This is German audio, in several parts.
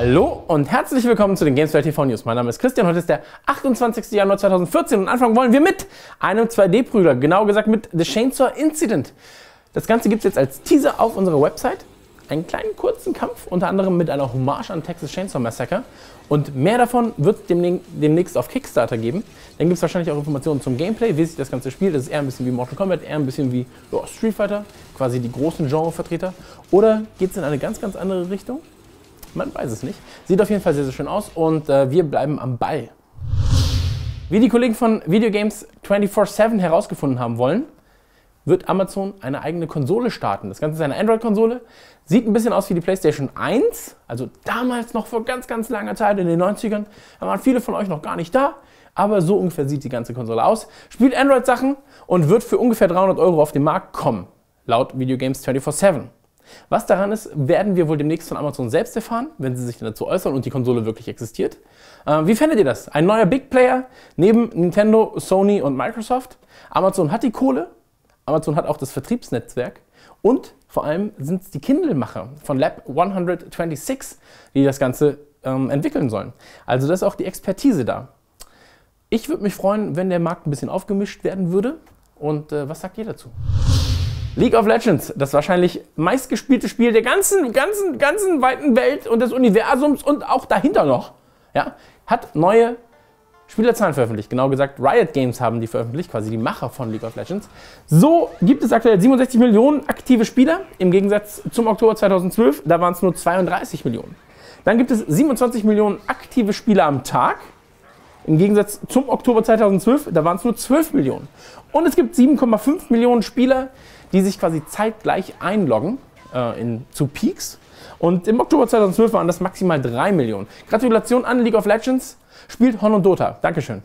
Hallo und herzlich willkommen zu den Gameswelt TV News. Mein Name ist Christian, heute ist der 28. Januar 2014 und anfangen wollen wir mit einem 2D-Prügler, genau gesagt mit The Chainsaw Incident. Das Ganze gibt es jetzt als Teaser auf unserer Website. Einen kleinen kurzen Kampf, unter anderem mit einer Hommage an Texas Chainsaw Massacre. Und mehr davon wird es demnächst auf Kickstarter geben. Dann gibt es wahrscheinlich auch Informationen zum Gameplay, wie sich das Ganze spielt. Das ist eher ein bisschen wie Mortal Kombat, eher ein bisschen wie Street Fighter, quasi die großen Genrevertreter. Oder geht es in eine ganz andere Richtung? Man weiß es nicht. Sieht auf jeden Fall sehr schön aus und wir bleiben am Ball. Wie die Kollegen von Video Games 24/7 herausgefunden haben wollen, wird Amazon eine eigene Konsole starten. Das Ganze ist eine Android-Konsole, sieht ein bisschen aus wie die PlayStation 1, also damals noch vor ganz langer Zeit in den 90ern. Da waren viele von euch noch gar nicht da, aber so ungefähr sieht die ganze Konsole aus. Spielt Android-Sachen und wird für ungefähr 300 € auf den Markt kommen, laut Video Games 24/7. Was daran ist, werden wir wohl demnächst von Amazon selbst erfahren, wenn sie sich dazu äußern und die Konsole wirklich existiert. Wie fändet ihr das? Ein neuer Big Player neben Nintendo, Sony und Microsoft. Amazon hat die Kohle, Amazon hat auch das Vertriebsnetzwerk und vor allem sind es die Kindle-Macher von Lab 126, die das Ganze entwickeln sollen. Also da ist auch die Expertise da. Ich würde mich freuen, wenn der Markt ein bisschen aufgemischt werden würde. Und was sagt ihr dazu? League of Legends, das wahrscheinlich meistgespielte Spiel der ganzen weiten Welt und des Universums und auch dahinter noch, ja, hat neue Spielerzahlen veröffentlicht. Genau gesagt, Riot Games haben die veröffentlicht, quasi die Macher von League of Legends. So gibt es aktuell 67 Millionen aktive Spieler, im Gegensatz zum Oktober 2012, da waren es nur 32 Millionen. Dann gibt es 27 Millionen aktive Spieler am Tag, im Gegensatz zum Oktober 2012, da waren es nur 12 Millionen. Und es gibt 7,5 Millionen Spieler, die sich quasi zeitgleich einloggen zu Peaks. Und im Oktober 2012 waren das maximal 3 Millionen. Gratulation an League of Legends, spielt Hon und Dota. Dankeschön.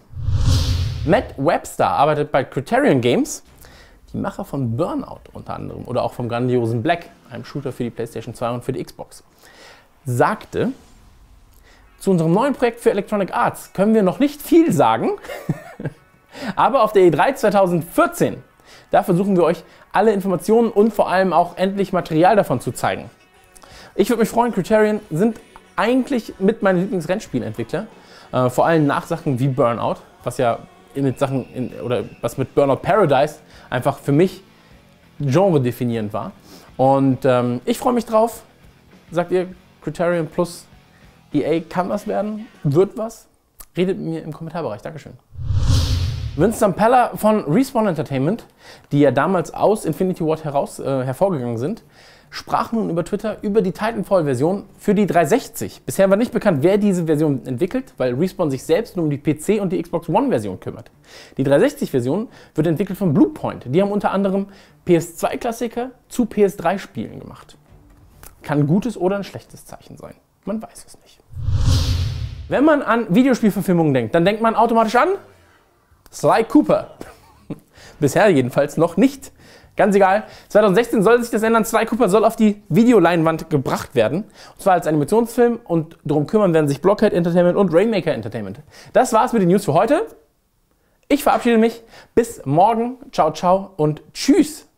Matt Webster arbeitet bei Criterion Games, die Macher von Burnout unter anderem oder auch vom grandiosen Black, einem Shooter für die PlayStation 2 und für die Xbox, sagte, zu unserem neuen Projekt für Electronic Arts können wir noch nicht viel sagen, aber auf der E3 2014, da versuchen wir euch alle Informationen und vor allem auch endlich Material davon zu zeigen. Ich würde mich freuen, Criterion sind eigentlich mit meinen Lieblingsrennspielentwickler, vor allem nach Sachen wie Burnout, was ja was mit Burnout Paradise einfach für mich Genre definierend war. Und ich freue mich drauf. Sagt ihr, Criterion plus EA kann was werden? Wird was? Redet mit mir im Kommentarbereich. Dankeschön. Vince Zampella von Respawn Entertainment, die ja damals aus Infinity Ward hervorgegangen sind, sprach nun über Twitter über die Titanfall-Version für die 360. Bisher war nicht bekannt, wer diese Version entwickelt, weil Respawn sich selbst nur um die PC- und die Xbox One-Version kümmert. Die 360-Version wird entwickelt von Bluepoint. Die haben unter anderem PS2-Klassiker zu PS3-Spielen gemacht. Kann ein gutes oder ein schlechtes Zeichen sein. Man weiß es nicht. Wenn man an Videospielverfilmungen denkt, dann denkt man automatisch an Sly Cooper. Bisher jedenfalls noch nicht. Ganz egal. 2016 soll sich das ändern. Sly Cooper soll auf die Videoleinwand gebracht werden. Und zwar als Animationsfilm. Und darum kümmern werden sich Blockhead Entertainment und Rainmaker Entertainment. Das war's mit den News für heute. Ich verabschiede mich. Bis morgen. Ciao, ciao und tschüss.